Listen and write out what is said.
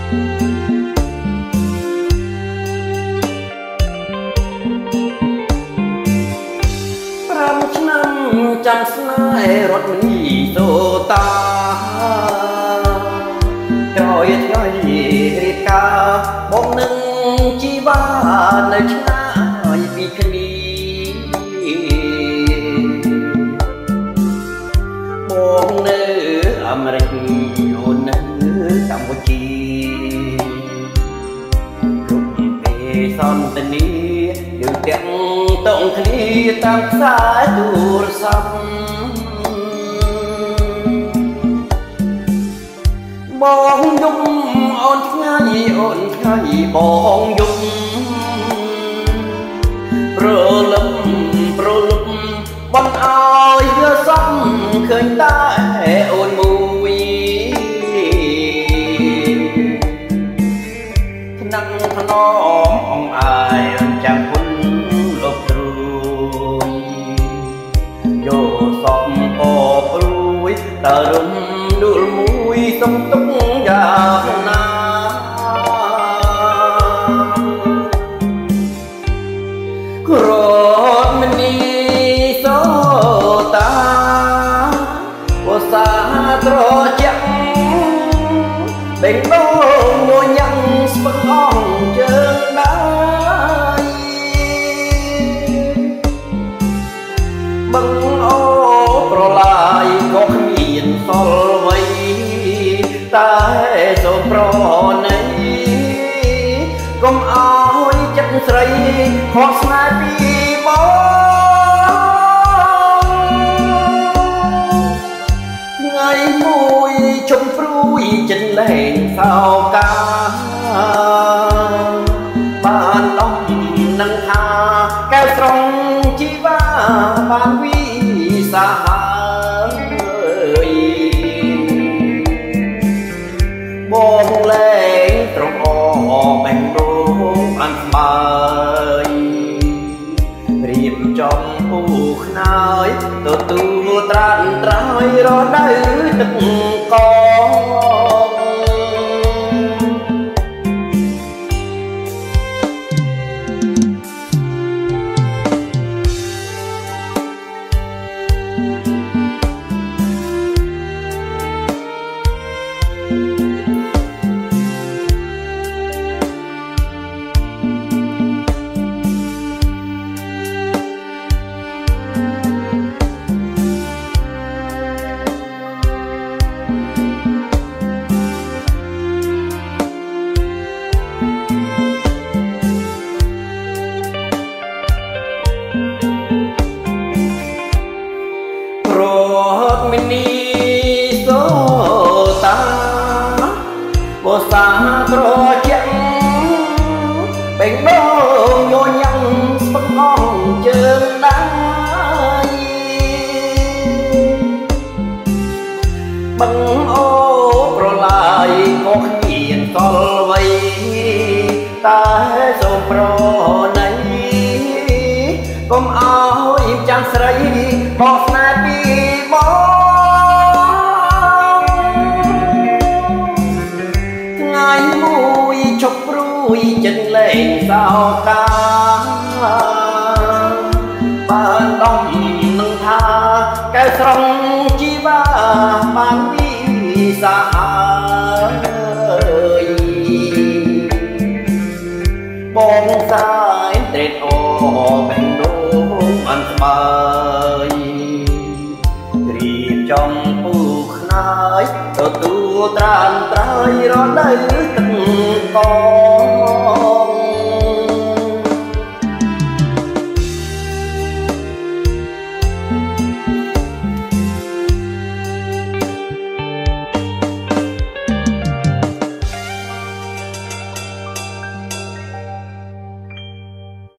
ឆ្នាំចាំស្នេហ៍រត់មនីសូតាក្រោយថ្ងៃរៀបការបងនឹងជីវ៉ានៅឆ្ងាយពីគ្នាបងនៅអាមេរិកអូននៅកម្ពុជាគ្រប់ពេលសន្តានាយើងទាំងតងគ្នាតាមខ្សែទូរស័ព្ទបងយំអូនថ្ងៃអូនថ្ងៃបងយំប្រលឹមបងឲ្យវាសំឃើញតែអូនមួយថ្នាក់ថ្នមអងអាយចាំពុនលោកគ្រូយកសពអព្រួយតរំដួលមួយសំទុកយ៉ាងណាក្រមនីសូតាឧស្សាហ៍ត្រជាក់បេងដូងញញឹមស្ពឹកអងជើងដៃបងអូប្រឡាយក៏គ្មានសល់អ្វីតែសូមប្រណីកុំអោយចិត្តស្រីខកស្នេហ៍ពីបងថ្ងៃមួយជុំព្រួយចិត្តលែងសោកាបានដំនឹងថាកែវស្រង់ជីវ៉ាបានវិសាហើយបងលែងត្រង់អបេងដូងបានស្បើយរៀបចំពូខ្នើយទទួលត្រានត្រើយរដូវទឹកកមិនីសូតាឧស្សាហ៍ត្រជាក់បេងដូងញញឹមស្ពឹកអងជើងដៃបងអូប្រឡាយក៏គ្មានសល់អ្វីតែសូមប្រណីកុំអោយចាំស្រីបោះស្នេហ៍ពីបងថ្ងៃមួយជប់ព្រួយចិត្តលែងសោកាបានដំនឹងថាកែវស្រង់ជីវ៉ាបានវិសាហើយបងសាយត្រេតអូបេងដូងបានស្បើយរៀបចំពូខ្នើយទទួលត្រានត្រើយរដូវទឹកក